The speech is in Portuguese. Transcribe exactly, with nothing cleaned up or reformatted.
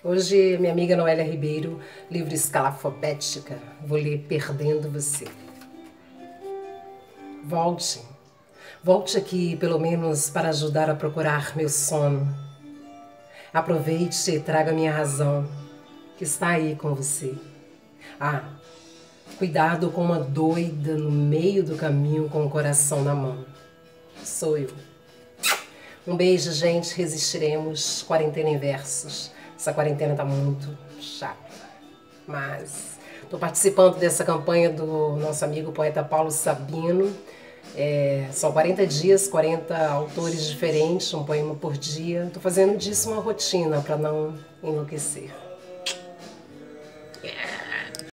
Hoje, minha amiga Noélia Ribeiro, livro escalafobética, vou ler Perdendo Você. Volte, volte aqui pelo menos para ajudar a procurar meu sono. Aproveite e traga minha razão, que está aí com você. Ah, cuidado com uma doida no meio do caminho com o coração na mão. Sou eu. Um beijo, gente, resistiremos. Quarentena em versos. Essa quarentena tá muito chata. Mas tô participando dessa campanha do nosso amigo poeta Paulo Sabino. É, são quarenta dias, quarenta autores diferentes, um poema por dia. Tô fazendo disso uma rotina para não enlouquecer.